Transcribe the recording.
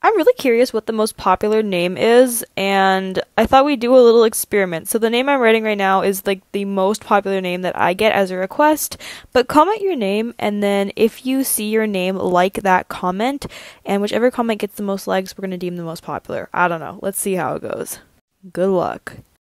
I'm really curious what the most popular name is, and I thought we'd do a little experiment. So the name I'm writing right now is like the most popular name that I get as a request, but comment your name, and then if you see your name, like that comment, and whichever comment gets the most likes, we're going to deem the most popular. I don't know. Let's see how it goes. Good luck.